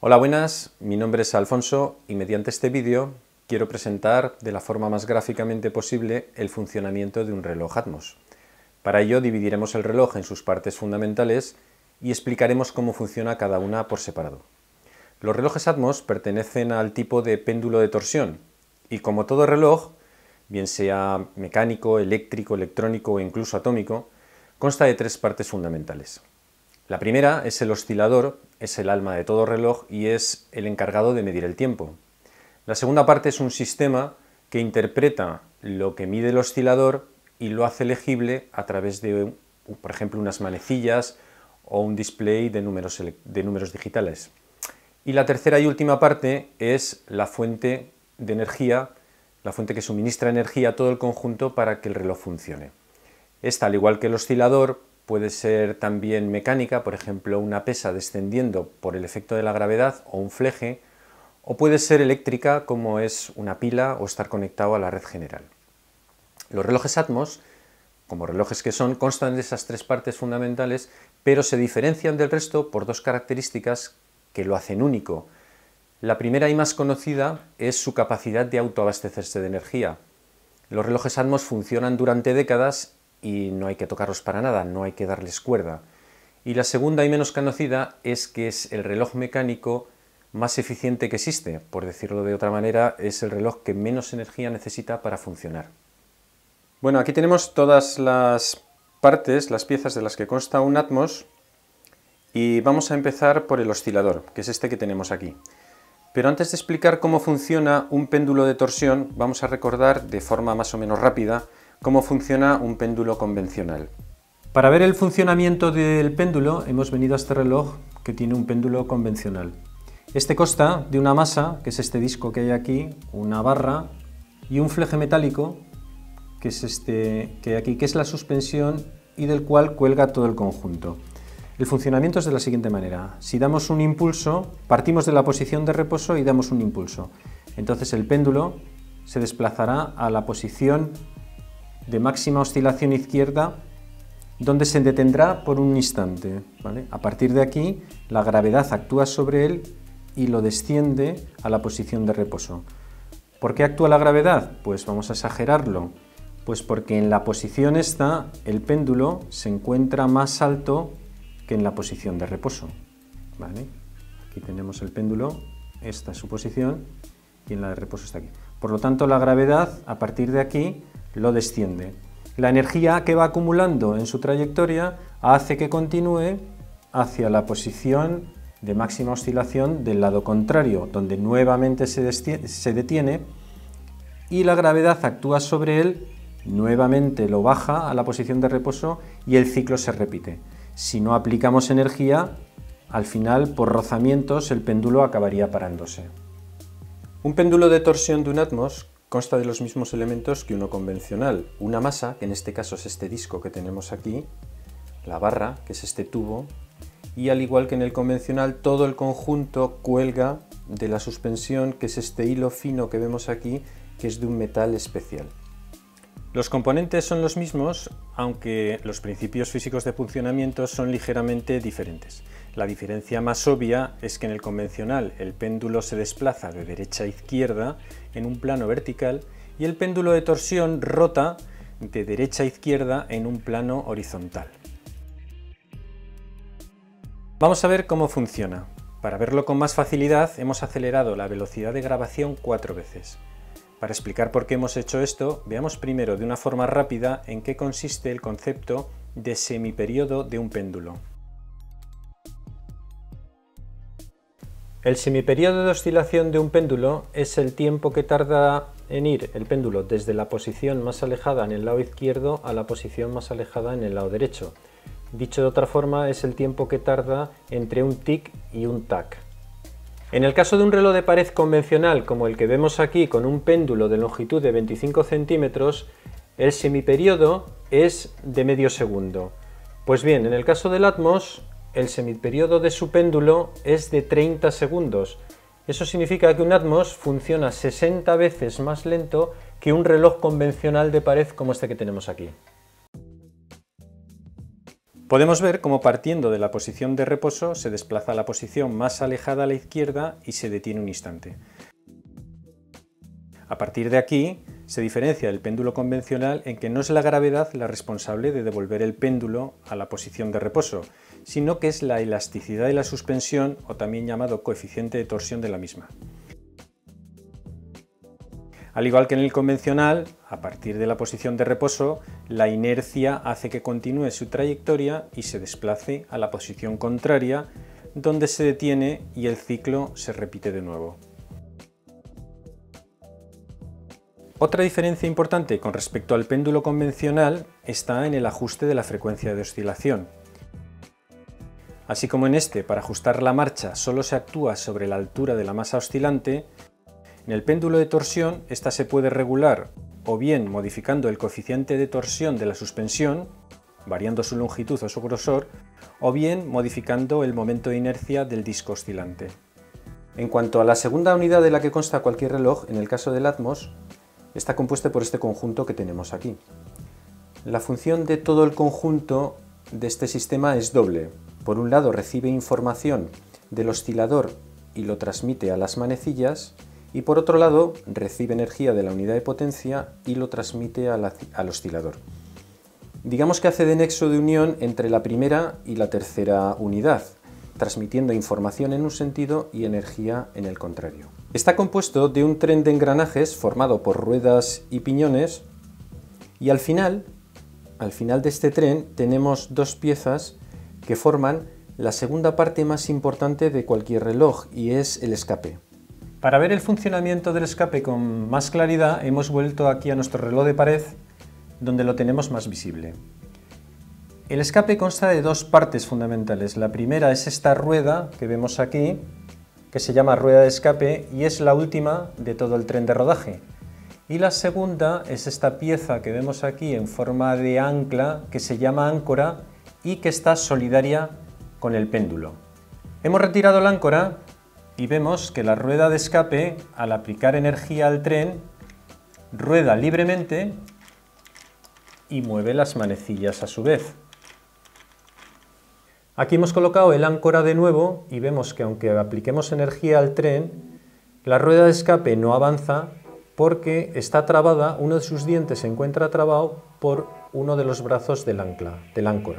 Hola, buenas, mi nombre es Alfonso y mediante este vídeo quiero presentar de la forma más gráficamente posible el funcionamiento de un reloj Atmos. Para ello dividiremos el reloj en sus partes fundamentales y explicaremos cómo funciona cada una por separado. Los relojes Atmos pertenecen al tipo de péndulo de torsión y, como todo reloj, bien sea mecánico, eléctrico, electrónico o incluso atómico, consta de tres partes fundamentales. La primera es el oscilador, es el alma de todo reloj y es el encargado de medir el tiempo. La segunda parte es un sistema que interpreta lo que mide el oscilador y lo hace legible a través de, por ejemplo, unas manecillas o un display de números digitales. Y la tercera y última parte es la fuente de energía, la fuente que suministra energía a todo el conjunto para que el reloj funcione. Esta, al igual que el oscilador, puede ser también mecánica, por ejemplo, una pesa descendiendo por el efecto de la gravedad o un fleje, o puede ser eléctrica, como es una pila o estar conectado a la red general. Los relojes Atmos, como relojes que son, constan de esas tres partes fundamentales, pero se diferencian del resto por dos características que lo hacen único. La primera y más conocida es su capacidad de autoabastecerse de energía. Los relojes Atmos funcionan durante décadas y no hay que tocarlos para nada, no hay que darles cuerda. Y la segunda y menos conocida es que es el reloj mecánico más eficiente que existe. Por decirlo de otra manera, es el reloj que menos energía necesita para funcionar. Bueno, aquí tenemos todas las partes, las piezas de las que consta un Atmos, y vamos a empezar por el oscilador, que es este que tenemos aquí. Pero antes de explicar cómo funciona un péndulo de torsión, vamos a recordar de forma más o menos rápida cómo funciona un péndulo convencional. Para ver el funcionamiento del péndulo hemos venido a este reloj que tiene un péndulo convencional. Este consta de una masa, que es este disco que hay aquí, una barra y un fleje metálico, que es este que hay aquí, que es la suspensión y del cual cuelga todo el conjunto. El funcionamiento es de la siguiente manera: si damos un impulso, partimos de la posición de reposo y damos un impulso. Entonces el péndulo se desplazará a la posición de máxima oscilación izquierda, donde se detendrá por un instante, ¿vale? A partir de aquí, la gravedad actúa sobre él y lo desciende a la posición de reposo. ¿Por qué actúa la gravedad? Pues vamos a exagerarlo. Pues porque en la posición esta, el péndulo se encuentra más alto que en la posición de reposo, ¿vale? Aquí tenemos el péndulo, esta es su posición, y en la de reposo está aquí. Por lo tanto, la gravedad, a partir de aquí, lo desciende. La energía que va acumulando en su trayectoria hace que continúe hacia la posición de máxima oscilación del lado contrario, donde nuevamente se detiene, y la gravedad actúa sobre él, nuevamente lo baja a la posición de reposo y el ciclo se repite. Si no aplicamos energía, al final, por rozamientos, el péndulo acabaría parándose. Un péndulo de torsión de un Atmos consta de los mismos elementos que uno convencional. Una masa, que en este caso es este disco que tenemos aquí, la barra, que es este tubo, y al igual que en el convencional, todo el conjunto cuelga de la suspensión, que es este hilo fino que vemos aquí, que es de un metal especial. Los componentes son los mismos, aunque los principios físicos de funcionamiento son ligeramente diferentes. La diferencia más obvia es que en el convencional el péndulo se desplaza de derecha a izquierda en un plano vertical y el péndulo de torsión rota de derecha a izquierda en un plano horizontal. Vamos a ver cómo funciona. Para verlo con más facilidad hemos acelerado la velocidad de grabación 4 veces. Para explicar por qué hemos hecho esto, veamos primero de una forma rápida en qué consiste el concepto de semiperiodo de un péndulo. El semiperiodo de oscilación de un péndulo es el tiempo que tarda en ir el péndulo desde la posición más alejada en el lado izquierdo a la posición más alejada en el lado derecho. Dicho de otra forma, es el tiempo que tarda entre un tic y un tac. En el caso de un reloj de pared convencional, como el que vemos aquí con un péndulo de longitud de 25 centímetros, el semiperiodo es de medio segundo. Pues bien, en el caso del Atmos, el semiperiodo de su péndulo es de 30 segundos. Eso significa que un Atmos funciona 60 veces más lento que un reloj convencional de pared como este que tenemos aquí. Podemos ver cómo partiendo de la posición de reposo se desplaza a la posición más alejada a la izquierda y se detiene un instante. A partir de aquí se diferencia del péndulo convencional en que no es la gravedad la responsable de devolver el péndulo a la posición de reposo, sino que es la elasticidad de la suspensión, o también llamado coeficiente de torsión de la misma. Al igual que en el convencional, a partir de la posición de reposo, la inercia hace que continúe su trayectoria y se desplace a la posición contraria, donde se detiene y el ciclo se repite de nuevo. Otra diferencia importante con respecto al péndulo convencional está en el ajuste de la frecuencia de oscilación. Así como en este, para ajustar la marcha solo se actúa sobre la altura de la masa oscilante, en el péndulo de torsión esta se puede regular o bien modificando el coeficiente de torsión de la suspensión, variando su longitud o su grosor, o bien modificando el momento de inercia del disco oscilante. En cuanto a la segunda unidad de la que consta cualquier reloj, en el caso del Atmos, está compuesta por este conjunto que tenemos aquí. La función de todo el conjunto de este sistema es doble. Por un lado recibe información del oscilador y lo transmite a las manecillas, y por otro lado recibe energía de la unidad de potencia y lo transmite al oscilador. Digamos que hace de nexo de unión entre la primera y la tercera unidad, transmitiendo información en un sentido y energía en el contrario. Está compuesto de un tren de engranajes formado por ruedas y piñones, y al final de este tren tenemos dos piezas que forman la segunda parte más importante de cualquier reloj, y es el escape. Para ver el funcionamiento del escape con más claridad hemos vuelto aquí a nuestro reloj de pared, donde lo tenemos más visible. El escape consta de dos partes fundamentales. La primera es esta rueda que vemos aquí, que se llama rueda de escape y es la última de todo el tren de rodaje. Y la segunda es esta pieza que vemos aquí en forma de ancla, que se llama áncora y que está solidaria con el péndulo. Hemos retirado la áncora y vemos que la rueda de escape, al aplicar energía al tren, rueda libremente y mueve las manecillas a su vez. Aquí hemos colocado el áncora de nuevo y vemos que aunque apliquemos energía al tren, la rueda de escape no avanza porque está trabada, uno de sus dientes se encuentra trabado por uno de los brazos del áncora.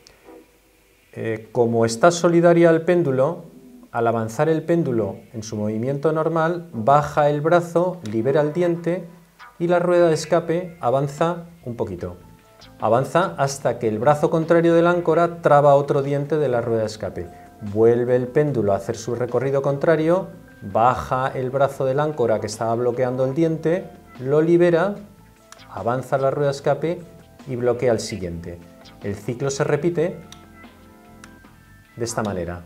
Como está solidaria al péndulo, al avanzar el péndulo en su movimiento normal, baja el brazo, libera el diente y la rueda de escape avanza un poquito. Avanza hasta que el brazo contrario del áncora traba otro diente de la rueda de escape. Vuelve el péndulo a hacer su recorrido contrario, baja el brazo del áncora que estaba bloqueando el diente, lo libera, avanza la rueda de escape y bloquea el siguiente. El ciclo se repite de esta manera.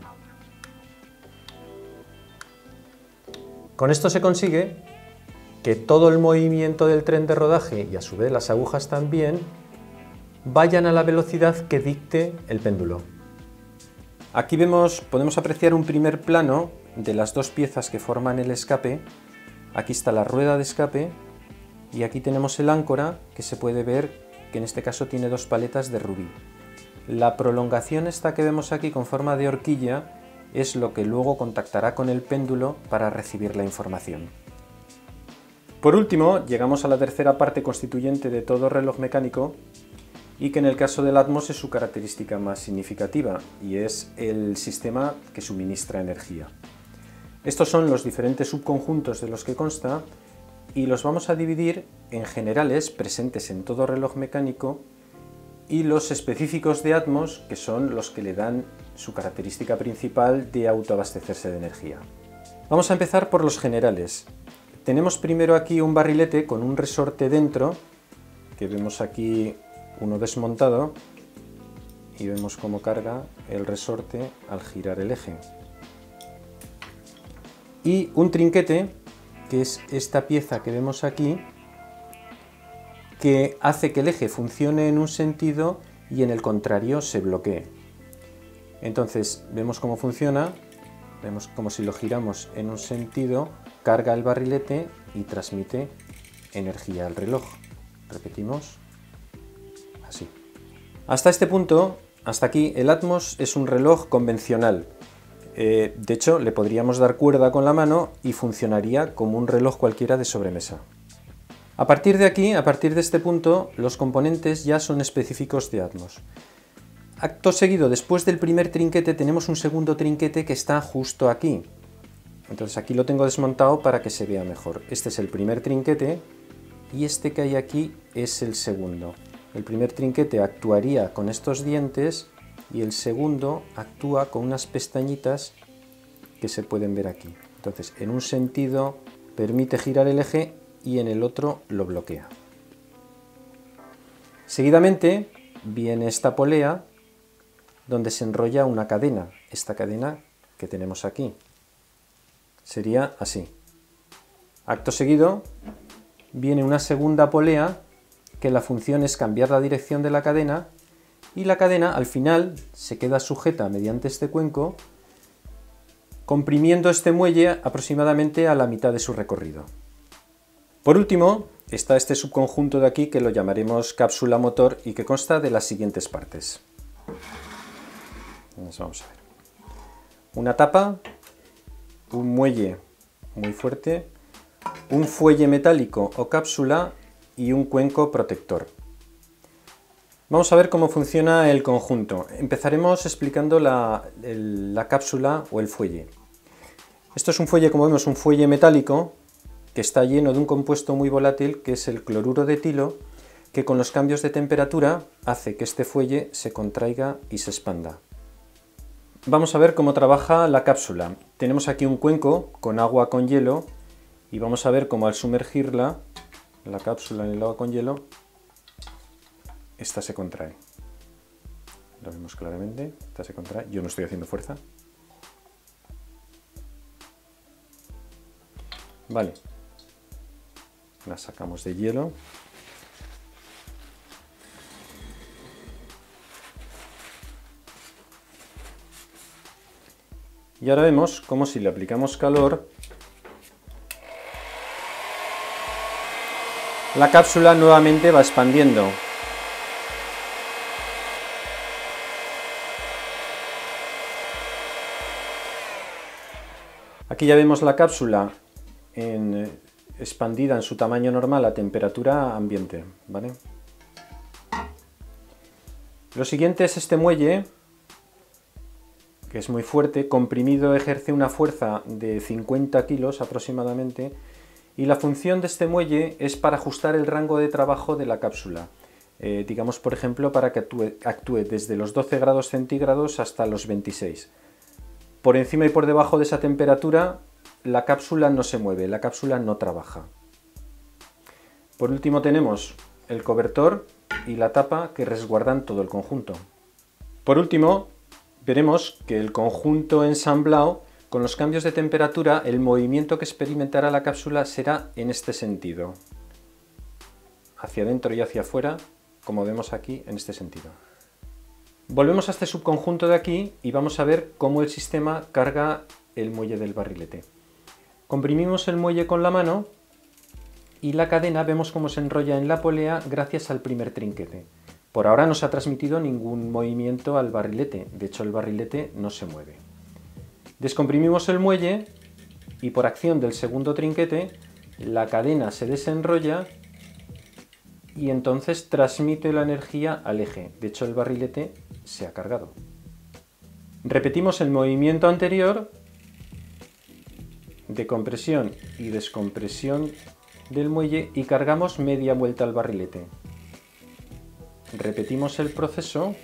Con esto se consigue que todo el movimiento del tren de rodaje y a su vez las agujas también vayan a la velocidad que dicte el péndulo. Aquí podemos apreciar un primer plano de las dos piezas que forman el escape. Aquí está la rueda de escape y aquí tenemos el áncora, que se puede ver que en este caso tiene dos paletas de rubí. La prolongación esta que vemos aquí con forma de horquilla es lo que luego contactará con el péndulo para recibir la información. Por último, llegamos a la tercera parte constituyente de todo reloj mecánico y que en el caso del Atmos es su característica más significativa, y es el sistema que suministra energía. Estos son los diferentes subconjuntos de los que consta y los vamos a dividir en generales presentes en todo reloj mecánico y los específicos de Atmos, que son los que le dan su característica principal de autoabastecerse de energía. Vamos a empezar por los generales. Tenemos primero aquí un barrilete con un resorte dentro, que vemos aquí uno desmontado, y vemos cómo carga el resorte al girar el eje. Y un trinquete, que es esta pieza que vemos aquí, que hace que el eje funcione en un sentido y en el contrario se bloquee. Entonces vemos cómo funciona, vemos como si lo giramos en un sentido, carga el barrilete y transmite energía al reloj. Repetimos, así. Hasta este punto Hasta aquí el Atmos es un reloj convencional. De hecho, le podríamos dar cuerda con la mano y funcionaría como un reloj cualquiera de sobremesa. A partir de aquí, a partir de este punto, los componentes ya son específicos de Atmos. Acto seguido, después del primer trinquete, tenemos un segundo trinquete que está justo aquí. Entonces aquí lo tengo desmontado para que se vea mejor. Este es el primer trinquete y este que hay aquí es el segundo. El primer trinquete actuaría con estos dientes y el segundo actúa con unas pestañitas que se pueden ver aquí. Entonces, en un sentido permite girar el eje y en el otro lo bloquea. Seguidamente viene esta polea donde se enrolla una cadena. Esta cadena que tenemos aquí sería así. Acto seguido viene una segunda polea que la función es cambiar la dirección de la cadena y la cadena al final se queda sujeta mediante este cuenco, comprimiendo este muelle aproximadamente a la mitad de su recorrido. Por último, está este subconjunto de aquí que lo llamaremos cápsula motor y que consta de las siguientes partes. Vamos a ver. Una tapa, un muelle muy fuerte, un fuelle metálico o cápsula y un cuenco protector. Vamos a ver cómo funciona el conjunto. Empezaremos explicando la cápsula o el fuelle. Esto es un fuelle, como vemos, un fuelle metálico que está lleno de un compuesto muy volátil que es el cloruro de etilo, que con los cambios de temperatura hace que este fuelle se contraiga y se expanda. Vamos a ver cómo trabaja la cápsula. Tenemos aquí un cuenco con agua con hielo y vamos a ver cómo al sumergirla, la cápsula en el agua con hielo, esta se contrae. Lo vemos claramente, esta se contrae. Yo no estoy haciendo fuerza. Vale. La sacamos de hielo. Y ahora vemos como si le aplicamos calor, la cápsula nuevamente va expandiendo. Aquí ya vemos la cápsula expandida en su tamaño normal a temperatura ambiente, ¿vale? Lo siguiente es este muelle, que es muy fuerte, comprimido ejerce una fuerza de 50 kilos aproximadamente, y la función de este muelle es para ajustar el rango de trabajo de la cápsula. Digamos, por ejemplo, para que actúe desde los 12 grados centígrados hasta los 26. Por encima y por debajo de esa temperatura, la cápsula no se mueve, la cápsula no trabaja. Por último tenemos el cobertor y la tapa que resguardan todo el conjunto. Por último, veremos que el conjunto ensamblado, con los cambios de temperatura, el movimiento que experimentará la cápsula será en este sentido. Hacia adentro y hacia afuera, como vemos aquí, en este sentido. Volvemos a este subconjunto de aquí y vamos a ver cómo el sistema carga el muelle del barrilete. Comprimimos el muelle con la mano y la cadena vemos cómo se enrolla en la polea gracias al primer trinquete. Por ahora no se ha transmitido ningún movimiento al barrilete, de hecho el barrilete no se mueve. Descomprimimos el muelle y por acción del segundo trinquete la cadena se desenrolla y entonces transmite la energía al eje. De hecho el barrilete se ha cargado. Repetimos el movimiento anterior de compresión y descompresión del muelle y cargamos media vuelta al barrilete. Repetimos el proceso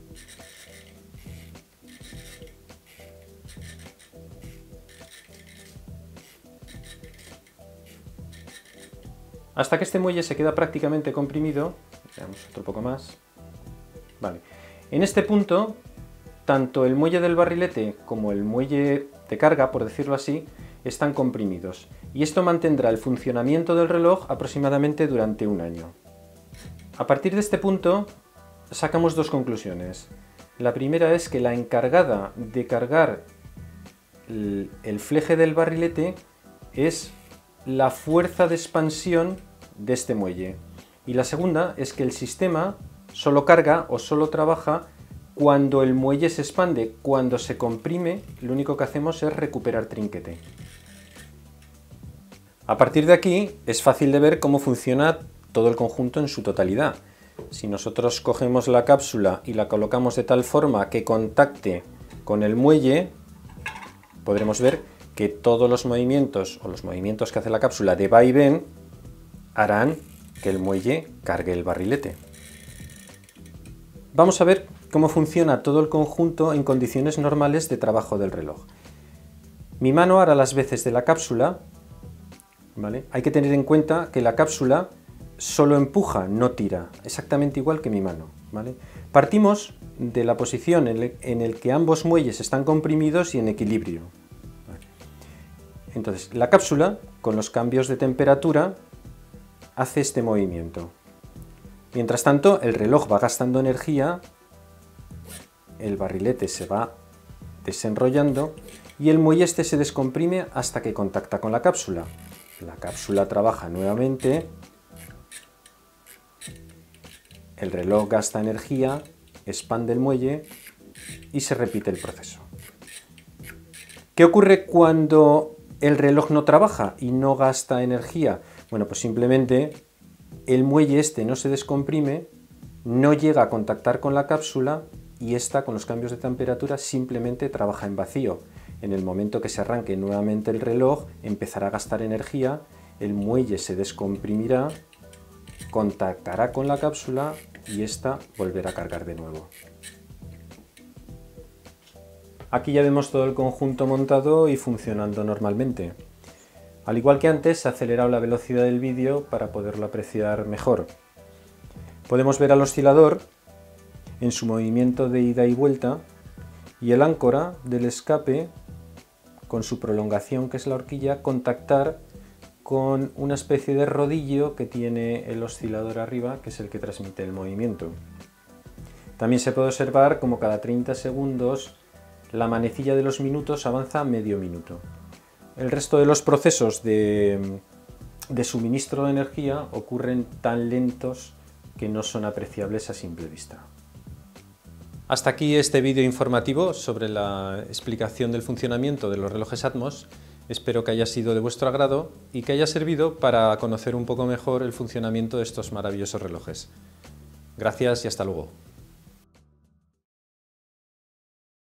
hasta que este muelle se queda prácticamente comprimido. Veamos otro poco más. Vale. En este punto, tanto el muelle del barrilete como el muelle de carga, por decirlo así, están comprimidos. Y esto mantendrá el funcionamiento del reloj aproximadamente durante un año. A partir de este punto, sacamos dos conclusiones. La primera es que la encargada de cargar el fleje del barrilete es la fuerza de expansión de este muelle. Y la segunda es que el sistema solo carga o solo trabaja cuando el muelle se expande, cuando se comprime, lo único que hacemos es recuperar trinquete. A partir de aquí es fácil de ver cómo funciona todo el conjunto en su totalidad. Si nosotros cogemos la cápsula y la colocamos de tal forma que contacte con el muelle, podremos ver que todos los movimientos o los movimientos que hace la cápsula de va y ven harán que el muelle cargue el barrilete. Vamos a ver cómo funciona todo el conjunto en condiciones normales de trabajo del reloj. Mi mano hará las veces de la cápsula, ¿vale? Hay que tener en cuenta que la cápsula solo empuja, no tira, exactamente igual que mi mano, ¿vale? Partimos de la posición en la que ambos muelles están comprimidos y en equilibrio. Entonces, la cápsula, con los cambios de temperatura, hace este movimiento. Mientras tanto, el reloj va gastando energía, el barrilete se va desenrollando y el muelle este se descomprime hasta que contacta con la cápsula. La cápsula trabaja nuevamente, el reloj gasta energía, expande el muelle y se repite el proceso. ¿Qué ocurre cuando el reloj no trabaja y no gasta energía? Bueno, pues simplemente el muelle este no se descomprime, no llega a contactar con la cápsula y esta, con los cambios de temperatura, simplemente trabaja en vacío. En el momento que se arranque nuevamente el reloj, empezará a gastar energía, el muelle se descomprimirá, contactará con la cápsula y esta volverá a cargar de nuevo. Aquí ya vemos todo el conjunto montado y funcionando normalmente. Al igual que antes, se ha acelerado la velocidad del vídeo para poderlo apreciar mejor. Podemos ver al oscilador en su movimiento de ida y vuelta y el áncora del escape, con su prolongación que es la horquilla, contactar con una especie de rodillo que tiene el oscilador arriba, que es el que transmite el movimiento. También se puede observar como cada 30 segundos la manecilla de los minutos avanza medio minuto. El resto de los procesos de suministro de energía ocurren tan lentos que no son apreciables a simple vista. Hasta aquí este vídeo informativo sobre la explicación del funcionamiento de los relojes Atmos. Espero que haya sido de vuestro agrado y que haya servido para conocer un poco mejor el funcionamiento de estos maravillosos relojes. Gracias y hasta luego.